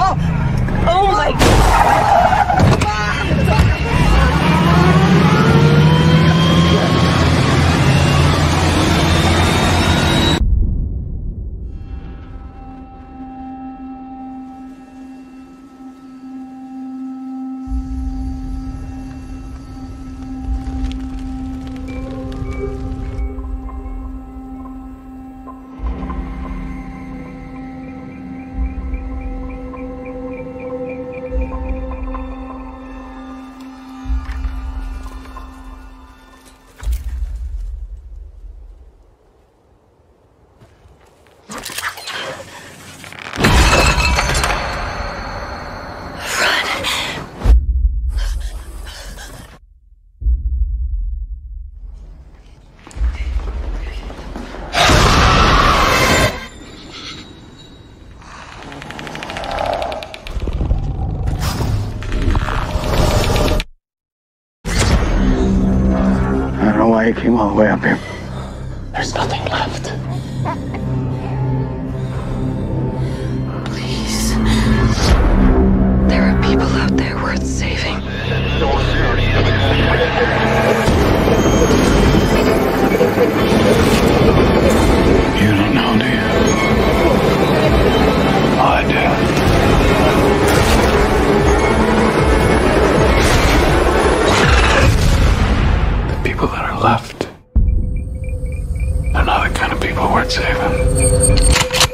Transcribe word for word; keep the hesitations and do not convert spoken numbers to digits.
Mom! Oh my I came all the way up here. There's nothing left. Please. There are people out there worth saving. You don't know, do you? I do. People that are left, they're not the kind of people worth saving.